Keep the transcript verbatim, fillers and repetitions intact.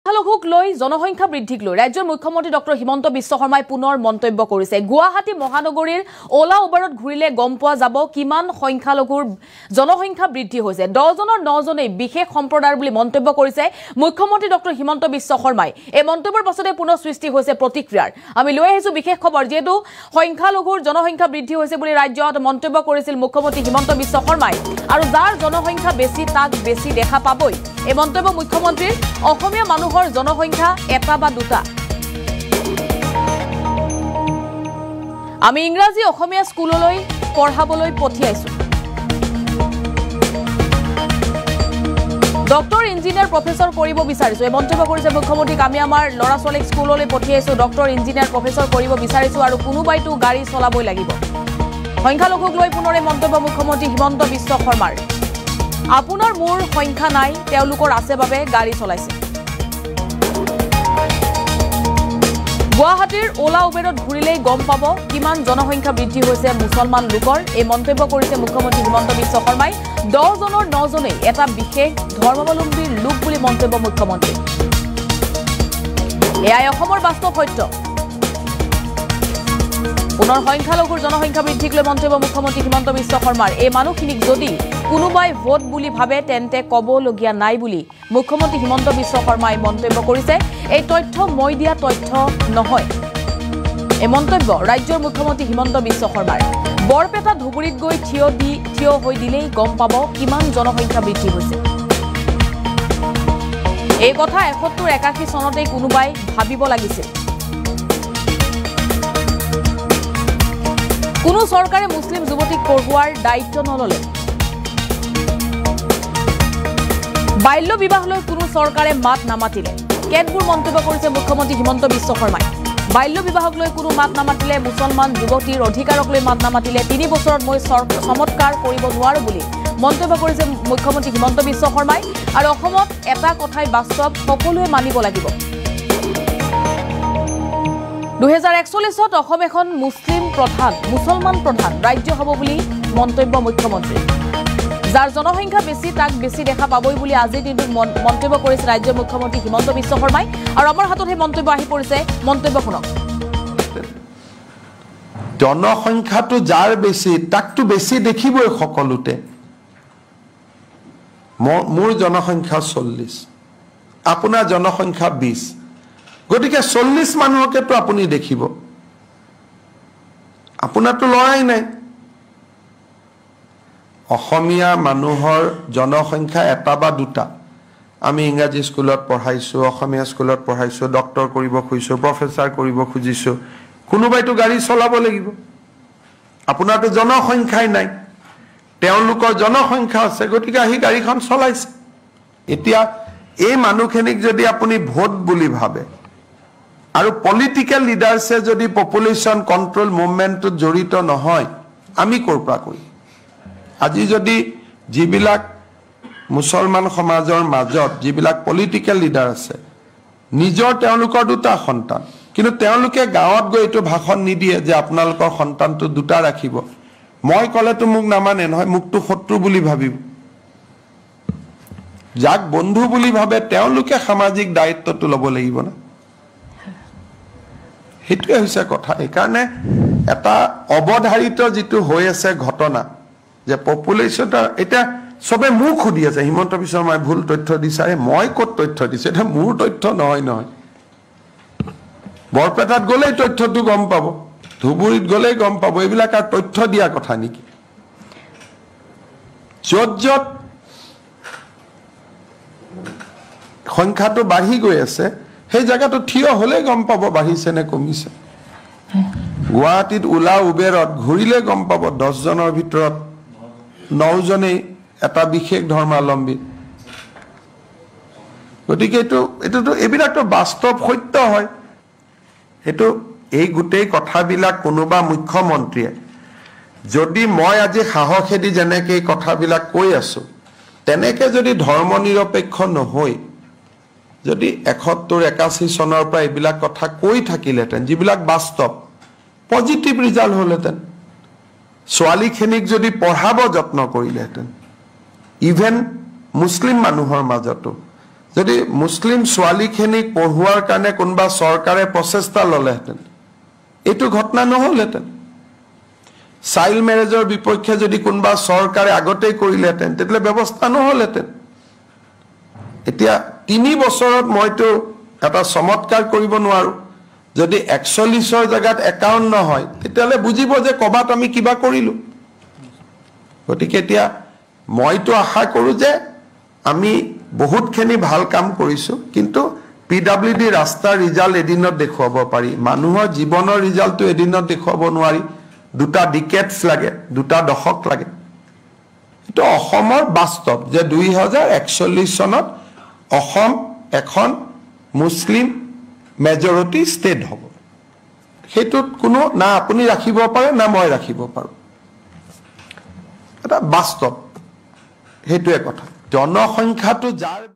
সংখ্যালঘুক লৈ জনসংখ্যা বৃদ্ধিক লৈ ৰাজ্যৰ মুখ্যমন্ত্ৰী ডক্টৰ হিমন্ত বিশ্ব শৰ্মাই পুনৰ মন্তব্য কৰিছে। গুৱাহাটী মহানগৰীৰ ওলা উবেৰত ঘূৰিলে গম পোৱা যাব কিমান সংখ্যালঘুৰ জনসংখ্যা বৃদ্ধি হৈছে। দহজনৰ নজনেই বিশেষ সম্প্ৰদায়ৰ বুলি মন্তব্য কৰিছে মুখ্যমন্ত্ৰী ডক্টৰ হিমন্ত বিশ্ব শৰ্মাই। এই মন্তব্যৰ পাছতে পুনৰ সৃষ্টি হৈছে প্ৰতিক্ৰিয়াৰ। আমি লৈ আহিছো বিশেষ খবৰ, যেহেতু সংখ্যালঘুৰ জনসংখ্যা বৃদ্ধি হৈছে বুলি ৰাজ্যত মন্তব্য কৰিছিল মুখ্যমন্ত্ৰী হিমন্ত বিশ্ব শৰ্মাই, আৰু যাৰ জনসংখ্যা বেছি তাক বেছি দেখা পাবই। এই মন্তব্য মুখ্যমন্ত্ৰীৰ অসমীয়া মানুহৰ জনসংখ্যা এটা বা দুটা। আমি ইংৰাজী অসমীয়া স্কুললৈ পঢ়াবলৈ পঠিয়াইছো। ডক্টৰ ইঞ্জিনিয়াৰ প্ৰফেচৰ কৰিব বিচাৰিছো। এই মন্তব্য কৰিছে মুখ্যমন্ত্ৰীক। আমি আমাৰ ল'ৰা ছোৱালীক স্কুললৈ পঠিয়াইছো, ডক্টৰ ইঞ্জিনিয়াৰ প্ৰফেচৰ কৰিব বিচাৰিছো, আৰু কোনোবাইতো গাড়ী চলাবই লাগিব। সংখ্যালঘুক লৈ পুনৰ এই মন্তব্য মুখ্যমন্ত্ৰী হিমন্ত বিশ্ব শৰ্মাৰ। আপোনাৰ মোৰ সংখ্যা নাই, তেওঁলোকৰ আছে বাবে গাড়ী চলাইছে। গুৱাহাটীৰ ওলা উবেৰত ঘূৰিলেই গম পাব কিমান জনসংখ্যা বৃদ্ধি হৈছে মুছলমান লোকৰ। এই মন্তব্য কৰিছে মুখ্যমন্ত্ৰী হিমন্ত বিশ্ব শৰ্মাই। দহজনৰ নজনেই এটা বিশেষ ধৰ্মাৱলম্বীৰ লোক বুলি মন্তব্য মুখ্যমন্ত্ৰী। এয়াই অসমৰ বাস্তৱ সত্য। পুনৰ সংখ্যালঘুৰ জনসংখ্যা বৃদ্ধিক লৈ মন্তব্য মুখ্যমন্ত্ৰী হিমন্ত বিশ্ব শৰ্মাৰ। এই মানুহখিনিক যদি কোনোবাই ভোট বুলি ভাবে তেন্তে ক'বলগীয়া নাই বুলি মুখ্যমন্ত্ৰী হিমন্ত বিশ্ব শৰ্মাই মন্তব্য কৰিছে। এই তথ্য মই দিয়া তথ্য নহয়। এই মন্তব্য ৰাজ্যৰ মুখ্যমন্ত্ৰী হিমন্ত বিশ্ব শৰ্মাৰ। বৰপেটা ধুবুৰীত গৈ থিয় দি থিয় হৈ দিলেই গম পাব কিমান জনসংখ্যা বৃদ্ধি হৈছে। এই কথা এসত্তৰ একাশী চনতেই কোনোবাই ভাবিব লাগিছিল। কোনো চৰকাৰে মুছলিম যুৱতীক পঢ়ুৱাৰ দায়িত্ব নললে। বাল্য বিবাহলৈ কোনো চৰকাৰে মাত নামাতিলে। কেতবোৰ মন্তব্য কৰিছে মুখ্যমন্ত্ৰী হিমন্ত বিশ্ব শৰ্মাই। বাল্য বিবাহক লৈ কোনো মাত নামাতিলে, মুছলমান যুৱতীৰ অধিকাৰক লৈ মাত নামাতিলে। তিনি বছৰত মই চমৎকাৰ কৰিব নোৱাৰো বুলি মন্তব্য কৰিছে মুখ্যমন্ত্ৰী হিমন্ত বিশ্ব শৰ্মাই। আৰু অসমত এটা কথাই বাস্তৱ, সকলোৱে মানিব লাগিব। দুহেজাৰ একচল্লিছত অসম এখন মুছলিম প্ৰধান মুছলমান প্ৰধান ৰাজ্য হ'ব বুলি মন্তব্য মুখ্যমন্ত্ৰী। যাৰ জনসংখ্যা বেছি তাক বেছি দেখা পাবই বুলি আজিৰ দিনটোত মন্তব্য কৰিছে ৰাজ্যৰ মুখ্যমন্ত্ৰী হিমন্ত বিশ্ব শৰ্মাই। আৰু আমাৰ হাতত সেই মন্তব্য আহি পৰিছে, মন্তব্য শুনক। জনসংখ্যাটো যাৰ বেছি তাকতো বেছি দেখিবই সকলোতে। মোৰ জনসংখ্যা চল্লিছ, আপোনাৰ জনসংখ্যা বিছ, গতিকে চল্লিছ মানুহকেতো আপুনি দেখিব, আপোনাৰতো লৰাই নাই। অসমীয়া মানুহৰ জনসংখ্যা এটা বা দুটা। আমি ইংৰাজী স্কুলত পঢ়াইছোঁ, অসমীয়া স্কুলত পঢ়াইছোঁ, ডক্টৰ কৰিব খুজিছোঁ, প্ৰফেচাৰ কৰিব খুজিছোঁ, কোনোবাইতো গাড়ী চলাব লাগিব। আপোনাৰতো জনসংখ্যাই নাই, তেওঁলোকৰ জনসংখ্যা আছে, গতিকে আহি গাড়ীখন চলাইছে। এতিয়া এই মানুহখিনিক যদি আপুনি ভোট বুলি ভাবে, আৰু পলিটিকেল লিডাৰ্ছে যদি পপুলেশ্যন কণ্ট্ৰল মুভমেণ্টত জড়িত নহয়, আমি ক'ৰ পৰা কৰিম? আজি যদি যিবিলাক মুছলমান সমাজৰ মাজত যিবিলাক পলিটিকেল লিডাৰ আছে, নিজৰ তেওঁলোকৰ দুটা সন্তান, কিন্তু তেওঁলোকে গাঁৱত গৈ এইটো ভাষণ নিদিয়ে যে আপোনালোকৰ সন্তানটো দুটা ৰাখিব। মই ক'লেতো মোক নামানে নহয়, মোকতো শত্ৰু বুলি ভাবিব। যাক বন্ধু বুলি ভাবে তেওঁলোকে সামাজিক দায়িত্বটো ল'ব লাগিব না। সেইটোৱে হৈছে কথা। সেইকাৰণে এটা অৱধাৰিত যিটো হৈ আছে ঘটনা, যে পপুলেশ্যনৰ এতিয়া চবে মোক সুধি আছে হিমন্ত বিশ্ব শৰ্মাই ভুল তথ্য দিছে। মই ক'ত তথ্য দিছে? এতিয়া মোৰ তথ্য নহয় নহয়। বৰপেটাত গ'লেই তথ্যটো গম পাব, ধুবুৰীত গ'লেই গম পাব। এইবিলাক আৰু তথ্য দিয়া কথা নেকি? য'ত য'ত সংখ্যাটো বাঢ়ি গৈ আছে সেই জেগাটো থিয় হ'লেই গম পাব বাঢ়িছে নে কমিছে। গুৱাহাটীত ওলা উবেৰত ঘূৰিলে গম পাব দহজনৰ ভিতৰত নজনেই এটা বিশেষ ধৰ্মাৱলম্বী। গতিকে এইটো এইটোতো এইবিলাকতো বাস্তৱ সত্য হয়। সেইটো এই গোটেই কথাবিলাক কোনোবা মুখ্যমন্ত্ৰীয়ে যদি মই আজি সাহসেদি যেনেকৈ এই কথাবিলাক কৈ আছো, তেনেকৈ যদি ধৰ্ম নিৰপেক্ষ নহৈ যদি এসত্তৰ একাশী চনৰ পৰা এইবিলাক কথা কৈ থাকিলেহেঁতেন, যিবিলাক বাস্তৱ, পজিটিভ ৰিজাল্ট হ'লহেঁতেন। ছোৱালীখিনিক যদি পঢ়াব যত্ন কৰিলেহেঁতেন, ইভেন মুছলিম মানুহৰ মাজতো যদি মুছলিম ছোৱালীখিনিক পঢ়োৱাৰ কাৰণে কোনোবা চৰকাৰে প্ৰচেষ্টা ল'লেহেঁতেন এইটো ঘটনা নহ'লহেঁতেন চাইল্ড মেৰেজৰ বিপক্ষে যদি কোনোবা চৰকাৰে আগতেই কৰিলেহেঁতেন তেতিয়াহ'লে ব্যৱস্থা নহ'লহেঁতেন এতিয়া তিনি বছৰত মইতো এটা চমৎকাৰ কৰিব নোৱাৰো যদি একচল্লিশৰ জায়গাত একাৱন্ন হয় তেতিয়াহ'লে বুজিব যে কবাত আমি কিবা কৰিলো গতিকে এতিয়া মইতো আশা কৰো যে আমি বহুতখিনি ভাল কাম কৰিছো কিন্তু পিডব্লিউডি ৰাস্তাৰ ৰিজাল্ট এদিনত দেখুৱাব পাৰি মানুহৰ জীৱনৰ ৰিজাল্টটো এদিনত দেখুৱাব নোৱাৰি দুটা ডিকেটস লাগে দুটা দশক লাগে এটো অসমৰ বাস্তৱ যে দুই হাজাৰ একচল্লিশ চনত অসম এখন মুছলিম মেজৰিটি ষ্টেট হ'ব হেতুত কোনো না আপুনি ৰাখিব পাৰে না মই ৰাখিব পাৰো এটা বাস্তৱ হেতুৱে কথা জনসংখ্যাটো যাৰ